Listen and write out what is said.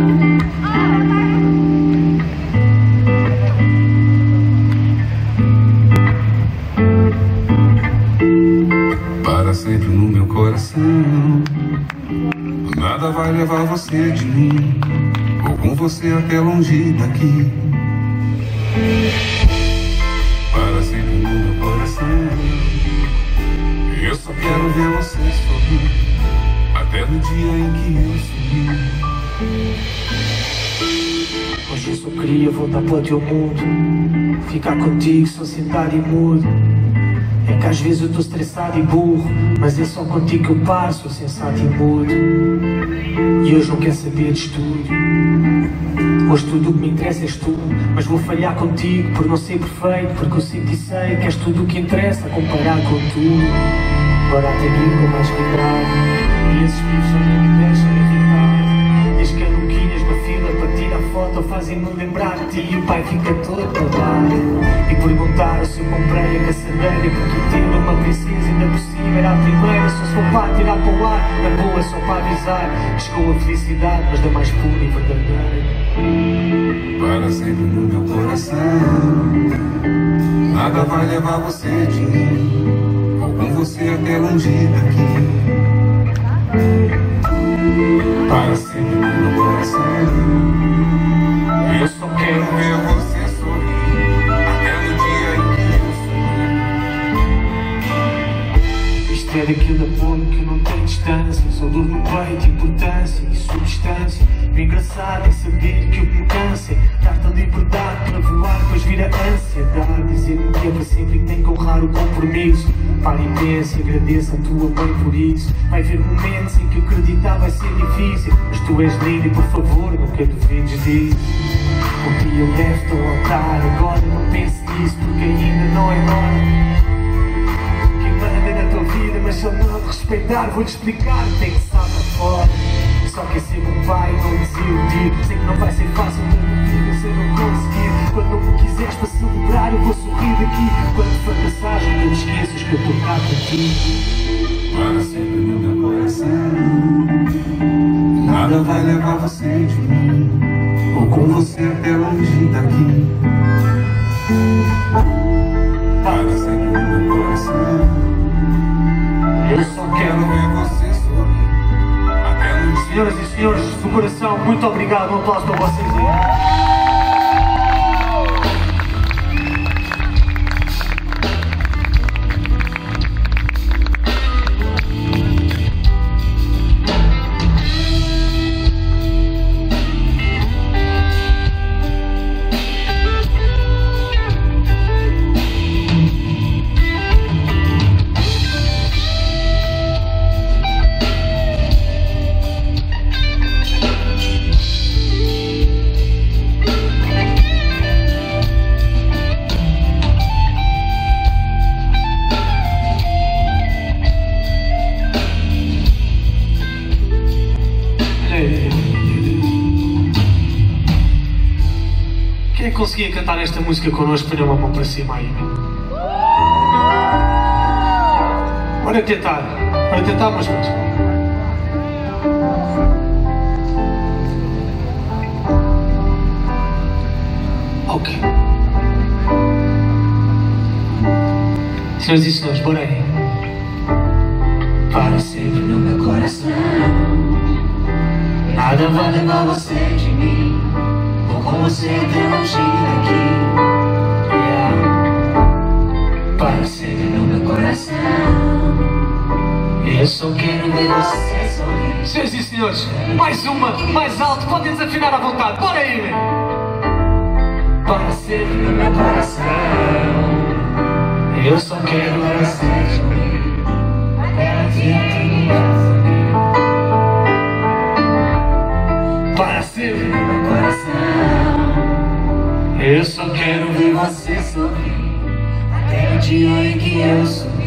Para sempre no meu coração. Nada vai levar você de mim. Vou com você até longe daqui. Para sempre no meu coração. Eu só quero ver você sorrir até no dia em que eu sumir. Hoje eu só queria voltar para o teu mundo, ficar contigo, só sentado e mudo. É que às vezes eu estou estressado e burro, mas é só contigo que eu paro, sou sensato e mudo. E hoje não quero saber de estudo. Hoje tudo o que me interessa és tu, mas vou falhar contigo por não ser perfeito, porque eu sinto e sei que és tudo o que interessa a comparar com tudo. Agora até aqui com mais cuidado, e esses pivos só nem me deixam irritado. Diz que é Luquinhas na fila para tirar foto, fazem-me lembrar de ti e o pai fica todo babado. E perguntaram se eu comprei a caçadeira, porque ter uma princesa ainda por cima era a primeira. Só se for para tirar para o ar, na boa só para avisar que chegou a felicidade, mas da mais pura e verdadeira. Para sempre no meu coração. Nada vai levar você de mim. Vou com você até longe daqui. Para sempre no meu coração. Eu só quero ver você sorrir até no dia em que eu sumir. Isto é daquele amor que não tem distância, só dor no peito, importância e substância. O engraçado é saber que o que me cansa é dar-te a liberdade para voar, depois vir a ansiedade. Dizer-me que é para sempre e que tem que honrar o compromisso. Pare e pense, agradeça a tua mãe por isso. Vai haver momentos em que acreditar vai ser difícil, mas tu és linda e por favor nunca duvides disso. Um dia eu levo-te ao altar, agora não pense nisso porque ainda não é hora. Quem manda na tua vida, mas se eu não te respeitar vou-te explicar que tem que saltar fora. Só quer ser um pai, não desiludir. Sei que não vai ser fácil para minha vida se eu não conseguir. Quando não me quiseres para celebrar eu vou sorrir daqui. Quando fracassares não te esqueças que eu estou cá para ti. Para sempre no meu coração. Nada vai levar você de mim. Vou com você até longe daqui. Para sempre no meu coração. Eu só quero ver você sorrir até no dia. Senhoras e senhores do coração, muito obrigado, um aplauso para vocês aí. Quem conseguia cantar esta música connosco, põe uma mão para cima aí. Bora tentar, mas muito. Ok. Senhoras e senhores, bora aí. Para sempre no meu coração, nada vai levar você de mim. Vou com você até longe daqui. Para sempre no meu coração, eu só quero ver você sorrir. Senhoras e senhores, mais uma, mais alto, podem desafinar à vontade. Bora aí, meu. Para sempre no meu coração, eu só quero ver você sorrir até o dia que eu sumir. Para sempre no meu coração, eu só quero ver você sorrir até o dia em que eu sumir.